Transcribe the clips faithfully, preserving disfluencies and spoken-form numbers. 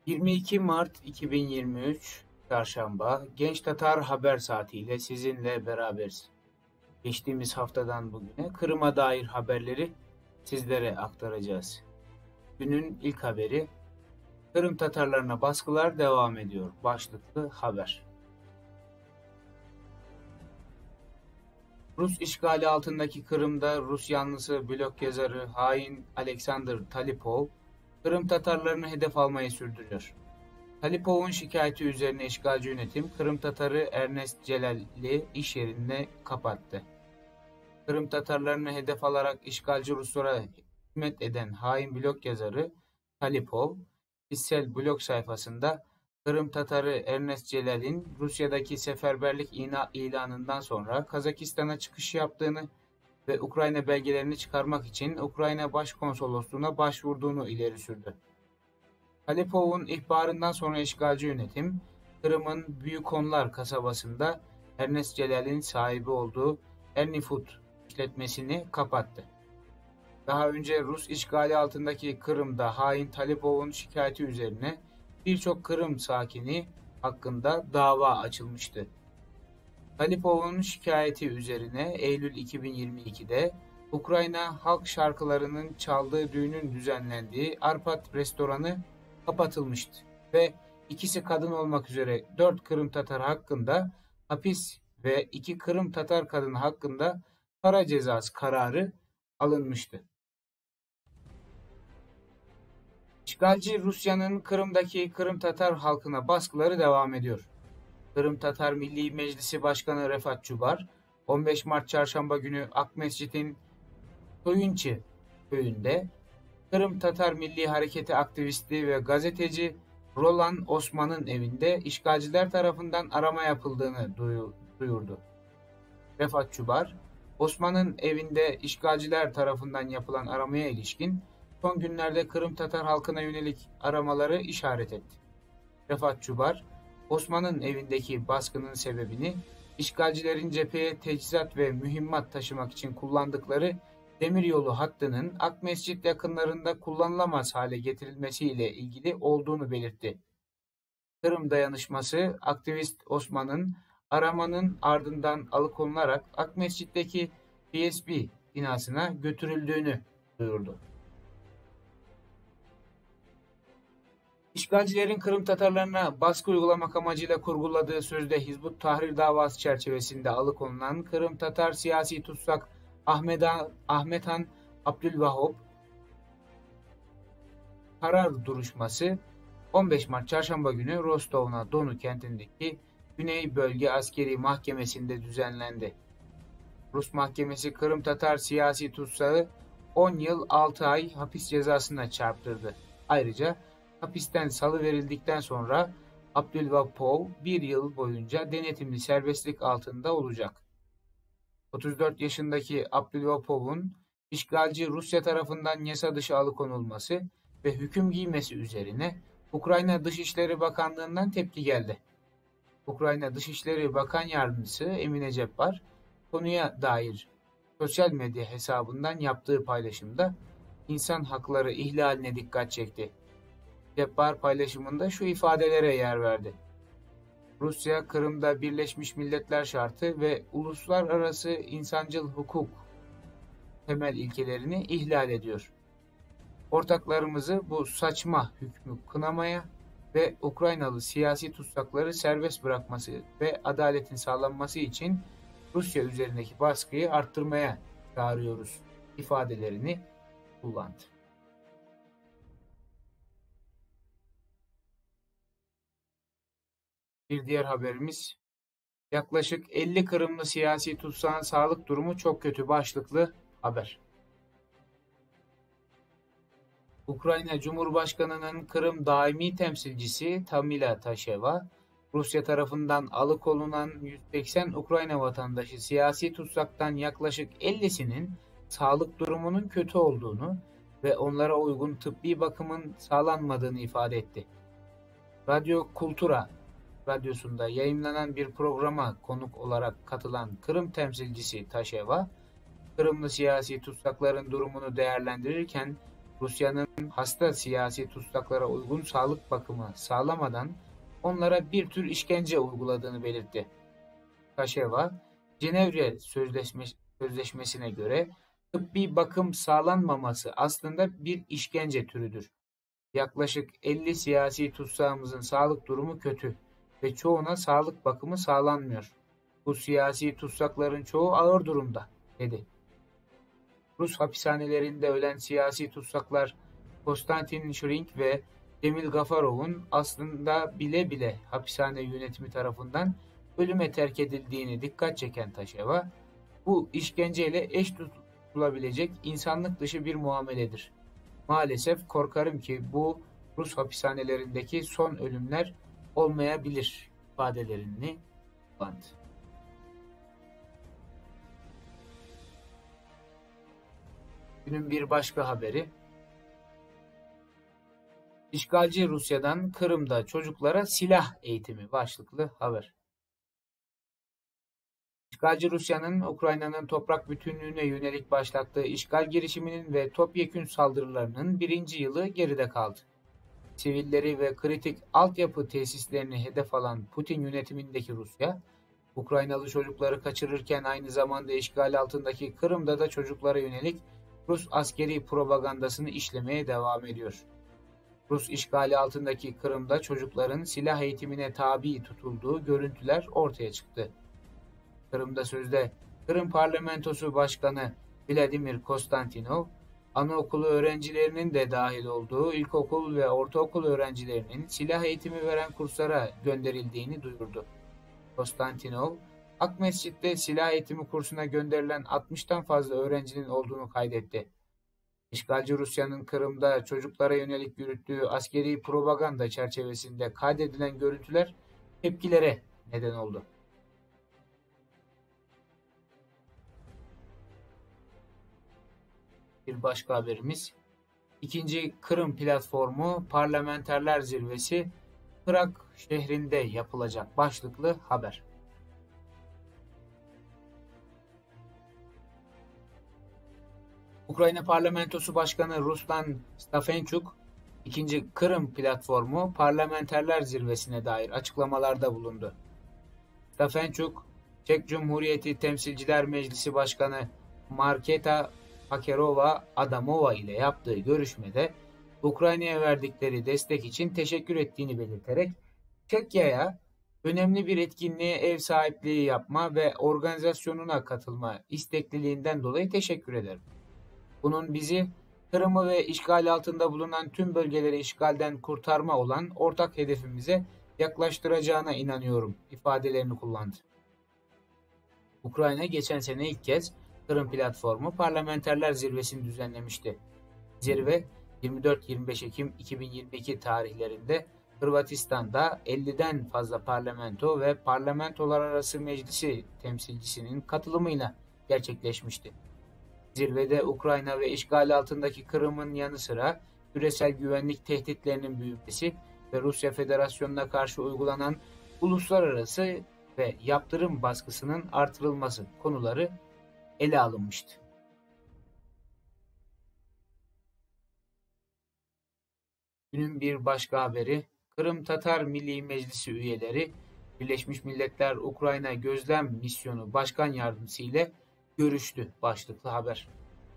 yirmi iki Mart iki bin yirmi üç Çarşamba Genç Tatar Haber Saati ile sizinle beraberiz. Geçtiğimiz haftadan bugüne Kırım'a dair haberleri sizlere aktaracağız. Günün ilk haberi, Kırım Tatarlarına baskılar devam ediyor başlıklı haber. Rus işgali altındaki Kırım'da Rus yanlısı blog yazarı hain Alexander Talipov, Kırım Tatarlarını hedef almayı sürdürüyor. Talipov'un şikayeti üzerine işgalci yönetim Kırım Tatarı Ernest Celal'i iş yerine kapattı. Kırım Tatarlarını hedef alarak işgalci Ruslara hizmet eden hain blog yazarı Talipov, kişisel blog sayfasında Kırım Tatarı Ernest Celal'in Rusya'daki seferberlik ilanından sonra Kazakistan'a çıkış yaptığını ve Ukrayna belgelerini çıkarmak için Ukrayna Başkonsolosluğu'na başvurduğunu ileri sürdü. Talipov'un ihbarından sonra işgalci yönetim, Kırım'ın Büyükonlar kasabasında Ernest Celal'in sahibi olduğu Ernifood işletmesini kapattı. Daha önce Rus işgali altındaki Kırım'da hain Talipov'un şikayeti üzerine birçok Kırım sakini hakkında dava açılmıştı. Talipov'un şikayeti üzerine Eylül iki bin yirmi iki'de Ukrayna halk şarkılarının çaldığı düğünün düzenlendiği Arpat restoranı kapatılmıştı ve ikisi kadın olmak üzere dört Kırım Tatar hakkında hapis ve iki Kırım Tatar kadını hakkında para cezası kararı alınmıştı. İşgalci Rusya'nın Kırım'daki Kırım Tatar halkına baskıları devam ediyor. Kırım Tatar Milli Meclisi Başkanı Refat Çubar, on beş Mart Çarşamba günü Akmescit'in Soyunçi köyünde Kırım Tatar Milli Hareketi aktivisti ve gazeteci Roland Osman'ın evinde işgalciler tarafından arama yapıldığını duyurdu. Refat Çubar, Osman'ın evinde işgalciler tarafından yapılan aramaya ilişkin son günlerde Kırım Tatar halkına yönelik aramaları işaret etti. Refat Çubar, Osman'ın evindeki baskının sebebini işgalcilerin cepheye teçhizat ve mühimmat taşımak için kullandıkları demiryolu hattının Akmescit yakınlarında kullanılamaz hale getirilmesiyle ilgili olduğunu belirtti. Kırım dayanışması aktivist Osman'ın aramanın ardından alıkonularak Akmescit'teki B S B binasına götürüldüğünü duyurdu. İşgalcilerin Kırım Tatarlarına baskı uygulamak amacıyla kurguladığı sözde Hizbut Tahrir davası çerçevesinde alıkonulan Kırım Tatar siyasi tutsak Ahmedan, Ahmethan Abdülvahop karar duruşması on beş Mart Çarşamba günü Rostov-na-Donu kentindeki Güney Bölge Askeri Mahkemesi'nde düzenlendi. Rus mahkemesi Kırım Tatar siyasi tutsağı on yıl altı ay hapis cezasına çarptırdı. Ayrıca hapisten salıverildikten sonra Abdülvahopov bir yıl boyunca denetimli serbestlik altında olacak. otuz dört yaşındaki Abdülvahopov'un işgalci Rusya tarafından yasa dışı alıkonulması ve hüküm giymesi üzerine Ukrayna Dışişleri Bakanlığı'ndan tepki geldi. Ukrayna Dışişleri Bakan Yardımcısı Emine Ceppar, konuya dair sosyal medya hesabından yaptığı paylaşımda insan hakları ihlaline dikkat çekti. Ceppar paylaşımında şu ifadelere yer verdi. Rusya, Kırım'da Birleşmiş Milletler Şartı ve uluslararası insancıl hukuk temel ilkelerini ihlal ediyor. Ortaklarımızı bu saçma hükmü kınamaya ve Ukraynalı siyasi tutsakları serbest bırakması ve adaletin sağlanması için Rusya üzerindeki baskıyı arttırmaya çağırıyoruz ifadelerini kullandı. Bir diğer haberimiz, yaklaşık elli Kırımlı siyasi tutsağın sağlık durumu çok kötü başlıklı haber. Ukrayna Cumhurbaşkanı'nın Kırım daimi temsilcisi Tamila Taşeva, Rusya tarafından alıkonulan yüz seksen Ukrayna vatandaşı siyasi tutsaktan yaklaşık ellisinin sağlık durumunun kötü olduğunu ve onlara uygun tıbbi bakımın sağlanmadığını ifade etti. Radyo Kultura radyosunda yayınlanan bir programa konuk olarak katılan Kırım temsilcisi Taşeva, Kırımlı siyasi tutsakların durumunu değerlendirirken Rusya'nın hasta siyasi tutsaklara uygun sağlık bakımı sağlamadan onlara bir tür işkence uyguladığını belirtti. Taşeva, Cenevre Sözleşmesi, Sözleşmesi'ne göre tıbbi bakım sağlanmaması aslında bir işkence türüdür. Yaklaşık elli siyasi tutsağımızın sağlık durumu kötü ve çoğuna sağlık bakımı sağlanmıyor. Bu siyasi tutsakların çoğu ağır durumda, dedi. Rus hapishanelerinde ölen siyasi tutsaklar Konstantin Şirink ve Demil Gafarov'un aslında bile bile hapishane yönetimi tarafından ölüme terk edildiğini dikkat çeken Taşeva, bu işkenceyle eş tutulabilecek insanlık dışı bir muameledir. Maalesef korkarım ki bu Rus hapishanelerindeki son ölümler olmayabilir ifadelerini kullandı. Günün bir başka haberi, İşgalci Rusya'dan Kırım'da çocuklara silah eğitimi başlıklı haber. İşgalci Rusya'nın Ukrayna'nın toprak bütünlüğüne yönelik başlattığı işgal girişiminin ve topyekün saldırılarının birinci yılı geride kaldı. Sivilleri ve kritik altyapı tesislerini hedef alan Putin yönetimindeki Rusya, Ukraynalı çocukları kaçırırken aynı zamanda işgal altındaki Kırım'da da çocuklara yönelik Rus askeri propagandasını işlemeye devam ediyor. Rus işgali altındaki Kırım'da çocukların silah eğitimine tabi tutulduğu görüntüler ortaya çıktı. Kırım'da sözde Kırım Parlamentosu Başkanı Vladimir Konstantinov, anaokulu öğrencilerinin de dahil olduğu ilkokul ve ortaokul öğrencilerinin silah eğitimi veren kurslara gönderildiğini duyurdu. Konstantinov, Akmescit'te silah eğitimi kursuna gönderilen altmıştan fazla öğrencinin olduğunu kaydetti. İşgalci Rusya'nın Kırım'da çocuklara yönelik yürüttüğü askeri propaganda çerçevesinde kaydedilen görüntüler tepkilere neden oldu. Bir başka haberimiz, İkinci Kırım Platformu Parlamenterler Zirvesi Prag şehrinde yapılacak başlıklı haber. Ukrayna Parlamentosu Başkanı Ruslan Stefanchuk, İkinci Kırım Platformu Parlamenterler Zirvesi'ne dair açıklamalarda bulundu. Stefanchuk, Çek Cumhuriyeti Temsilciler Meclisi Başkanı Marketa Pakerova Adamova ile yaptığı görüşmede Ukrayna'ya verdikleri destek için teşekkür ettiğini belirterek Çekya'ya önemli bir etkinliğe ev sahipliği yapma ve organizasyonuna katılma istekliliğinden dolayı teşekkür ederim. Bunun bizi Kırım'ı ve işgal altında bulunan tüm bölgeleri işgalden kurtarma olan ortak hedefimize yaklaştıracağına inanıyorum ifadelerini kullandı. Ukrayna geçen sene ilk kez Kırım Platformu Parlamenterler Zirvesi'ni düzenlemişti. Zirve yirmi dört yirmi beş Ekim iki bin yirmi iki tarihlerinde Hırvatistan'da elliden fazla parlamento ve parlamentolar arası meclisi temsilcisinin katılımıyla gerçekleşmişti. Zirvede Ukrayna ve işgal altındaki Kırım'ın yanı sıra küresel güvenlik tehditlerinin büyümesi ve Rusya Federasyonu'na karşı uygulanan uluslararası ve yaptırım baskısının artırılması konuları ele alınmıştı. Günün bir başka haberi, Kırım Tatar Milli Meclisi üyeleri Birleşmiş Milletler Ukrayna Gözlem Misyonu Başkan Yardımcısı ile görüştü başlıklı haber.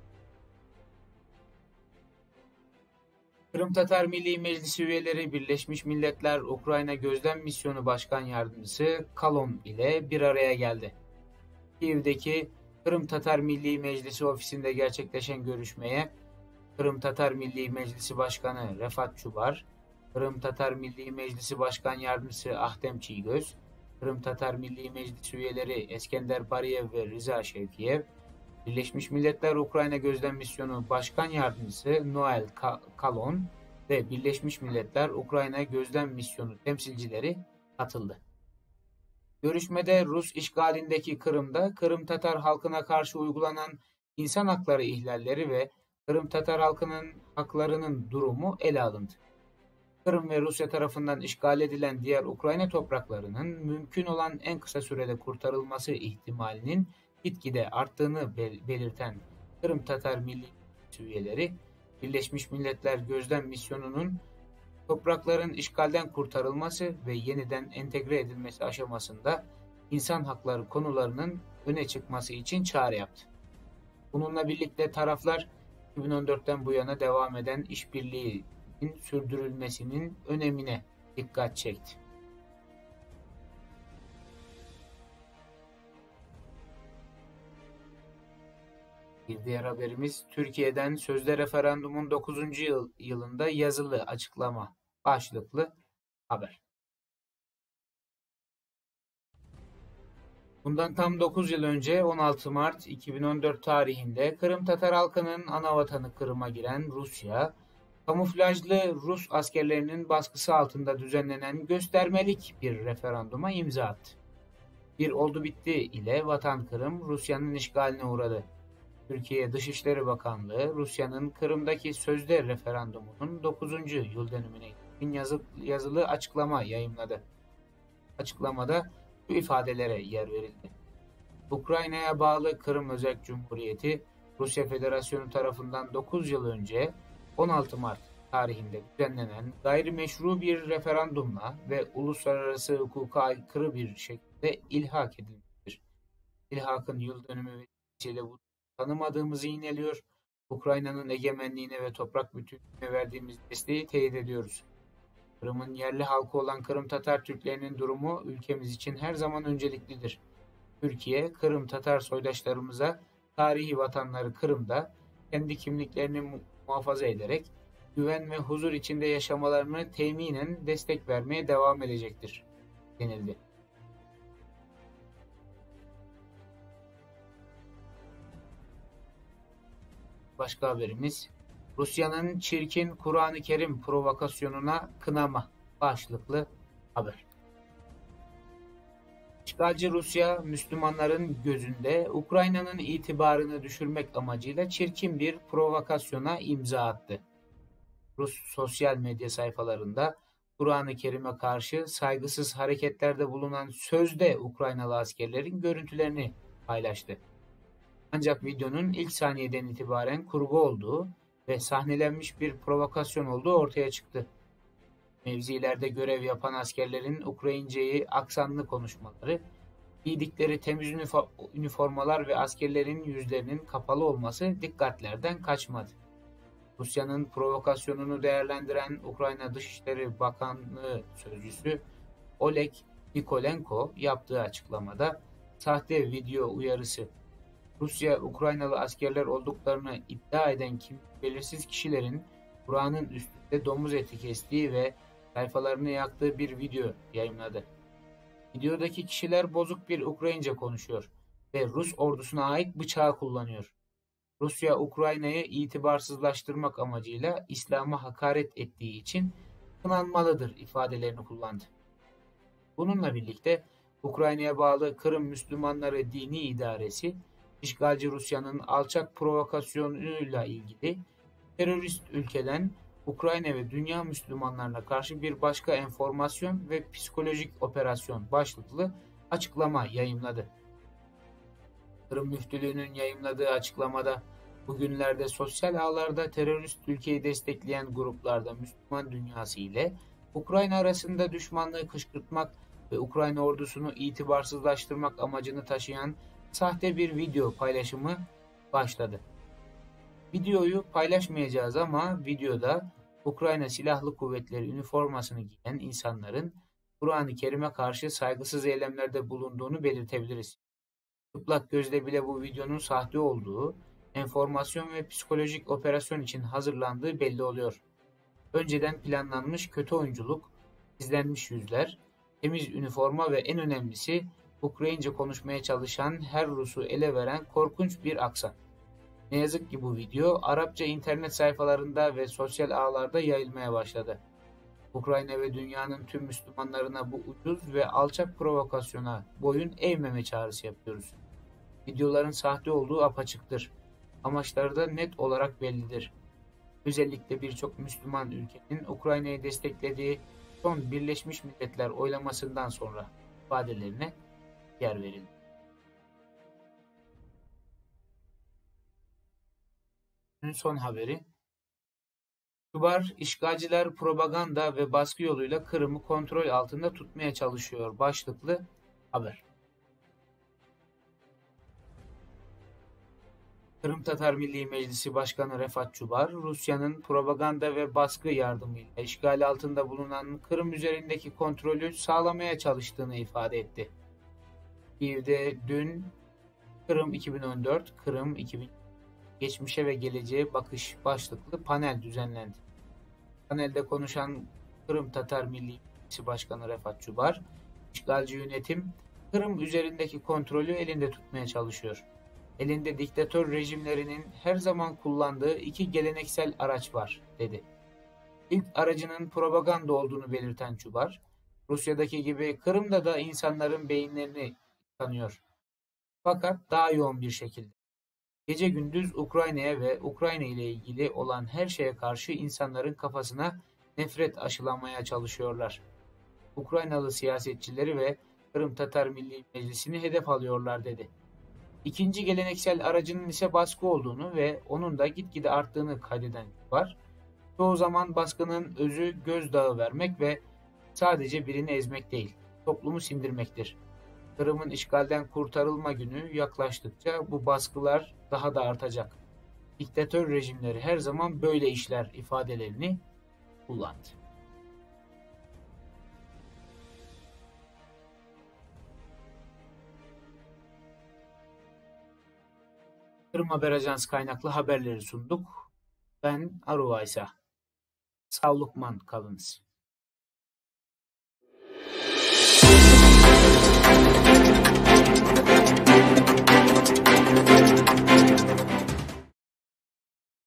Kırım Tatar Milli Meclisi üyeleri Birleşmiş Milletler Ukrayna Gözlem Misyonu Başkan Yardımcısı Kalon ile bir araya geldi. Kiev'deki Kırım Tatar Milli Meclisi ofisinde gerçekleşen görüşmeye Kırım Tatar Milli Meclisi Başkanı Refat Çubar, Kırım Tatar Milli Meclisi Başkan Yardımcısı Ahtem Çiğgöz, Kırım Tatar Milli Meclisi üyeleri Eskender Bariyev ve Rıza Şevkiyev, Birleşmiş Milletler Ukrayna Gözlem Misyonu Başkan Yardımcısı Noel Kalon ve Birleşmiş Milletler Ukrayna Gözlem Misyonu temsilcileri katıldı. Görüşmede Rus işgalindeki Kırım'da Kırım Tatar halkına karşı uygulanan insan hakları ihlalleri ve Kırım Tatar halkının haklarının durumu ele alındı. Kırım ve Rusya tarafından işgal edilen diğer Ukrayna topraklarının mümkün olan en kısa sürede kurtarılması ihtimalinin gitgide arttığını belirten Kırım Tatar Milli üyeleri Birleşmiş Milletler Gözlem Misyonu'nun toprakların işgalden kurtarılması ve yeniden entegre edilmesi aşamasında insan hakları konularının öne çıkması için çağrı yaptı. Bununla birlikte taraflar iki bin on dörtten bu yana devam eden işbirliğinin sürdürülmesinin önemine dikkat çekti. Bir diğer haberimiz Türkiye'den sözde referandumun dokuzuncu yıl, yılında yazılı açıklama başlıklı haber. Bundan tam dokuz yıl önce on altı Mart iki bin on dört tarihinde Kırım Tatar halkının anavatanı Kırım'a giren Rusya, kamuflajlı Rus askerlerinin baskısı altında düzenlenen göstermelik bir referanduma imza attı. Bir oldu bitti ile Vatan Kırım Rusya'nın işgaline uğradı. Türkiye Dışişleri Bakanlığı, Rusya'nın Kırım'daki sözde referandumunun dokuzuncu yıl dönümüne ilişkin yazılı açıklama yayımladı. Açıklamada şu ifadelere yer verildi. Ukrayna'ya bağlı Kırım Özerk Cumhuriyeti, Rusya Federasyonu tarafından dokuz yıl önce on altı Mart tarihinde düzenlenen gayrimeşru bir referandumla ve uluslararası hukuka aykırı bir şekilde ilhak edilmiştir. İlhakın yıl dönümü vesilesiyle bu tanımadığımızı yineliyor, Ukrayna'nın egemenliğine ve toprak bütünlüğüne verdiğimiz desteği teyit ediyoruz. Kırım'ın yerli halkı olan Kırım Tatar Türklerinin durumu ülkemiz için her zaman önceliklidir. Türkiye, Kırım Tatar soydaşlarımıza tarihi vatanları Kırım'da kendi kimliklerini muhafaza ederek güven ve huzur içinde yaşamalarını teminen destek vermeye devam edecektir, denildi. Başka haberimiz, Rusya'nın çirkin Kur'an-ı Kerim provokasyonuna kınama başlıklı haber. İşgalci Rusya, Müslümanların gözünde Ukrayna'nın itibarını düşürmek amacıyla çirkin bir provokasyona imza attı. Rus sosyal medya sayfalarında Kur'an-ı Kerim'e karşı saygısız hareketlerde bulunan sözde Ukraynalı askerlerin görüntülerini paylaştı. Ancak videonun ilk saniyeden itibaren kurgu olduğu ve sahnelenmiş bir provokasyon olduğu ortaya çıktı. Mevzilerde görev yapan askerlerin Ukrayinceyi aksanlı konuşmaları, giydikleri temiz üniformalar ve askerlerin yüzlerinin kapalı olması dikkatlerden kaçmadı. Rusya'nın provokasyonunu değerlendiren Ukrayna Dışişleri Bakanlığı Sözcüsü Oleg Nikolenko yaptığı açıklamada sahte video uyarısı, Rusya, Ukraynalı askerler olduklarını iddia eden kim, belirsiz kişilerin Kur'an'ın üstünde domuz eti kestiği ve sayfalarını yaktığı bir video yayımladı. Videodaki kişiler bozuk bir Ukrayince konuşuyor ve Rus ordusuna ait bıçağı kullanıyor. Rusya, Ukrayna'yı itibarsızlaştırmak amacıyla İslam'a hakaret ettiği için kınanmalıdır ifadelerini kullandı. Bununla birlikte Ukrayna'ya bağlı Kırım Müslümanları Dini İdaresi, İşgalci Rusya'nın alçak provokasyonuyla ilgili terörist ülkeden Ukrayna ve dünya Müslümanlarına karşı bir başka enformasyon ve psikolojik operasyon başlıklı açıklama yayımladı. Kırım Müftülüğü'nün yayımladığı açıklamada bugünlerde sosyal ağlarda terörist ülkeyi destekleyen gruplarda Müslüman dünyası ile Ukrayna arasında düşmanlığı kışkırtmak ve Ukrayna ordusunu itibarsızlaştırmak amacını taşıyan sahte bir video paylaşımı başladı. Videoyu paylaşmayacağız ama videoda Ukrayna Silahlı Kuvvetleri üniformasını giyen insanların Kur'an-ı Kerim'e karşı saygısız eylemlerde bulunduğunu belirtebiliriz. Çıplak gözle bile bu videonun sahte olduğu, enformasyon ve psikolojik operasyon için hazırlandığı belli oluyor. Önceden planlanmış kötü oyunculuk, gizlenmiş yüzler, temiz üniforma ve en önemlisi Ukrayince konuşmaya çalışan her Rus'u ele veren korkunç bir aksan. Ne yazık ki bu video Arapça internet sayfalarında ve sosyal ağlarda yayılmaya başladı. Ukrayna ve dünyanın tüm Müslümanlarına bu ucuz ve alçak provokasyona boyun eğmeme çağrısı yapıyoruz. Videoların sahte olduğu apaçıktır. Amaçları da net olarak bellidir. Özellikle birçok Müslüman ülkenin Ukrayna'yı desteklediği son Birleşmiş Milletler oylamasından sonra ifadelerine yer verildi. Son haberi, Çubar, işgalciler propaganda ve baskı yoluyla Kırım'ı kontrol altında tutmaya çalışıyor başlıklı haber. Kırım Tatar Milli Meclisi Başkanı Refat Çubar, Rusya'nın propaganda ve baskı yardımıyla işgal altında bulunan Kırım üzerindeki kontrolü sağlamaya çalıştığını ifade etti. Kiev'de dün Kırım iki bin on dört, Kırım iki bin Geçmişe ve Geleceğe Bakış başlıklı panel düzenlendi. Panelde konuşan Kırım Tatar Milli Meclisi Başkanı Refat Çubar, işgalci yönetim Kırım üzerindeki kontrolü elinde tutmaya çalışıyor. Elinde diktatör rejimlerinin her zaman kullandığı iki geleneksel araç var, dedi. İlk aracının propaganda olduğunu belirten Çubar, Rusya'daki gibi Kırım'da da insanların beyinlerini tanıyor. Fakat daha yoğun bir şekilde. Gece gündüz Ukrayna'ya ve Ukrayna ile ilgili olan her şeye karşı insanların kafasına nefret aşılamaya çalışıyorlar. Ukraynalı siyasetçileri ve Kırım Tatar Milli Meclisi'ni hedef alıyorlar, dedi. İkinci geleneksel aracının ise baskı olduğunu ve onun da gitgide arttığını kaydeden var. Çoğu zaman baskının özü gözdağı vermek ve sadece birini ezmek değil, toplumu sindirmektir. Kırım'ın işgalden kurtarılma günü yaklaştıkça bu baskılar daha da artacak. Diktatör rejimleri her zaman böyle işler ifadelerini kullandı. Kırım Haber Ajansı kaynaklı haberleri sunduk. Ben Aruvaysa. Sağlıkman kalınız.